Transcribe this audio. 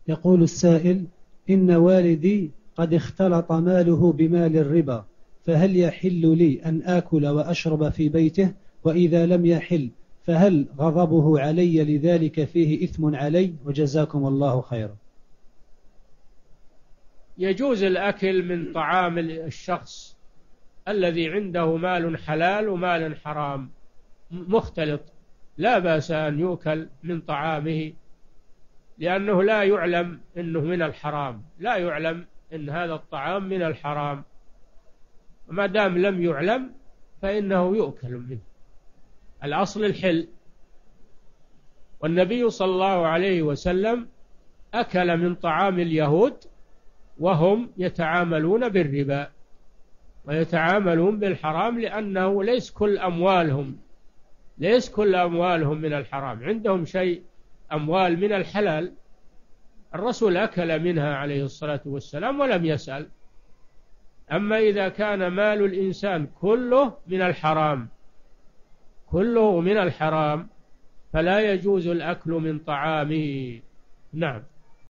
يقول السائل: إن والدي قد اختلط ماله بمال الربا، فهل يحل لي أن آكل وأشرب في بيته؟ وإذا لم يحل فهل غضبه علي لذلك فيه إثم علي؟ وجزاكم الله خيرا. يجوز الأكل من طعام الشخص الذي عنده مال حلال ومال حرام مختلط، لا بأس أن يؤكل من طعامه، لأنه لا يعلم أنه من الحرام، لا يعلم أن هذا الطعام من الحرام، وما دام لم يعلم فإنه يؤكل منه. الأصل الحل. والنبي صلى الله عليه وسلم أكل من طعام اليهود وهم يتعاملون بالربا ويتعاملون بالحرام، لأنه ليس كل أموالهم من الحرام، عندهم شيء أموال من الحلال. الرسول أكل منها عليه الصلاة والسلام ولم يسأل. أما إذا كان مال الإنسان كله من الحرام فلا يجوز الأكل من طعامه. نعم.